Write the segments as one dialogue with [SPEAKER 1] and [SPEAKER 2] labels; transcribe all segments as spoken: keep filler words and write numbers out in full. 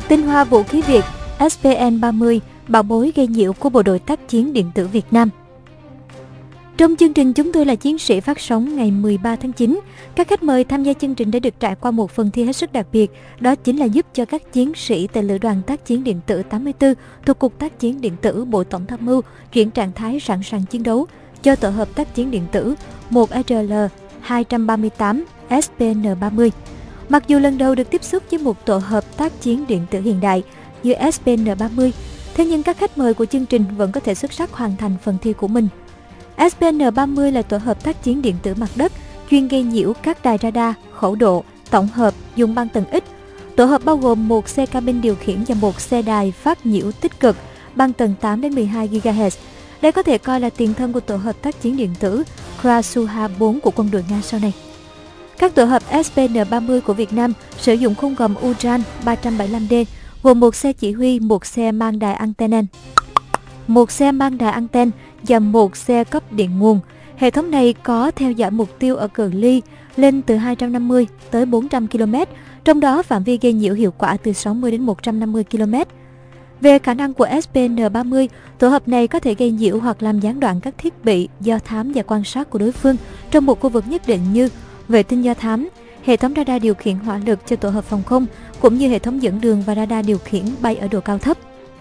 [SPEAKER 1] Tinh hoa vũ khí Việt, S P N ba mươi, bảo bối gây nhiễu của Bộ đội tác chiến điện tử Việt Nam. Trong chương trình Chúng tôi là chiến sĩ phát sóng ngày mười ba tháng chín, các khách mời tham gia chương trình đã được trải qua một phần thi hết sức đặc biệt, đó chính là giúp cho các chiến sĩ tại Lữ đoàn tác chiến điện tử tám mươi tư thuộc Cục Tác chiến điện tử Bộ Tổng tham mưu chuyển trạng thái sẵn sàng chiến đấu cho tổ hợp tác chiến điện tử một R L hai ba tám S P N ba mươi. Mặc dù lần đầu được tiếp xúc với một tổ hợp tác chiến điện tử hiện đại như S P N ba mươi, thế nhưng các khách mời của chương trình vẫn có thể xuất sắc hoàn thành phần thi của mình. S P N ba mươi là tổ hợp tác chiến điện tử mặt đất, chuyên gây nhiễu các đài radar, khẩu độ, tổng hợp, dùng băng tần ít. Tổ hợp bao gồm một xe cabin điều khiển và một xe đài phát nhiễu tích cực, băng tần tám đến mười hai gigahertz. Đây có thể coi là tiền thân của tổ hợp tác chiến điện tử Krasuha bốn của quân đội Nga sau này. Các tổ hợp S P N ba mươi của Việt Nam sử dụng khung gầm Uran ba trăm bảy mươi lăm D, gồm một xe chỉ huy, một xe mang đài anten, một xe mang đài anten và một xe cấp điện nguồn. Hệ thống này có theo dõi mục tiêu ở cự ly lên từ hai trăm năm mươi tới bốn trăm ki lô mét, trong đó phạm vi gây nhiễu hiệu quả từ sáu mươi đến một trăm năm mươi ki lô mét. Về khả năng của S P N ba mươi, tổ hợp này có thể gây nhiễu hoặc làm gián đoạn các thiết bị do thám và quan sát của đối phương trong một khu vực nhất định như vệ tinh do thám, hệ thống radar điều khiển hỏa lực cho tổ hợp phòng không, cũng như hệ thống dẫn đường và radar điều khiển bay ở độ cao thấp.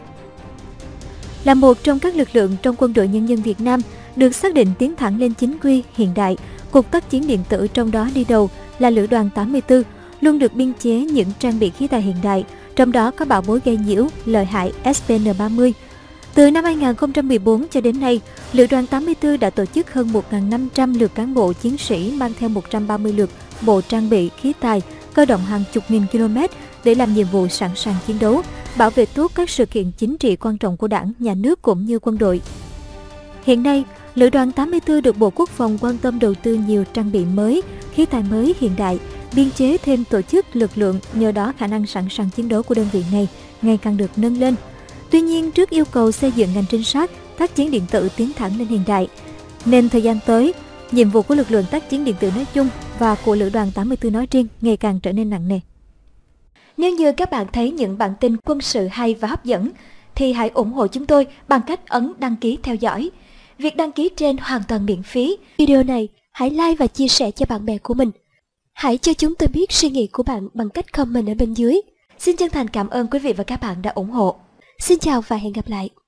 [SPEAKER 1] Là một trong các lực lượng trong Quân đội Nhân dân Việt Nam được xác định tiến thẳng lên chính quy, hiện đại, Cục Tác chiến điện tử trong đó đi đầu là Lữ đoàn tám mươi tư, luôn được biên chế những trang bị khí tài hiện đại, trong đó có bảo bối gây nhiễu, lợi hại S P N ba mươi. Từ năm hai nghìn không trăm mười bốn cho đến nay, Lữ đoàn tám mươi tư đã tổ chức hơn một nghìn năm trăm lượt cán bộ chiến sĩ mang theo một trăm ba mươi lượt bộ trang bị khí tài, cơ động hàng chục nghìn km để làm nhiệm vụ sẵn sàng chiến đấu, bảo vệ tốt các sự kiện chính trị quan trọng của Đảng, Nhà nước cũng như quân đội. Hiện nay, Lữ đoàn tám mươi tư được Bộ Quốc phòng quan tâm đầu tư nhiều trang bị mới, khí tài mới hiện đại, biên chế thêm tổ chức lực lượng, nhờ đó khả năng sẵn sàng chiến đấu của đơn vị này ngày càng được nâng lên. Tuy nhiên, trước yêu cầu xây dựng ngành trinh sát, tác chiến điện tử tiến thẳng lên hiện đại, nên thời gian tới, nhiệm vụ của lực lượng tác chiến điện tử nói chung và của Lữ đoàn tám mươi tư nói riêng ngày càng trở nên nặng nề. Nếu như các bạn thấy những bản tin quân sự hay và hấp dẫn, thì hãy ủng hộ chúng tôi bằng cách ấn đăng ký theo dõi. Việc đăng ký trên hoàn toàn miễn phí. Video này hãy like và chia sẻ cho bạn bè của mình. Hãy cho chúng tôi biết suy nghĩ của bạn bằng cách comment ở bên dưới. Xin chân thành cảm ơn quý vị và các bạn đã ủng hộ. Xin chào và hẹn gặp lại.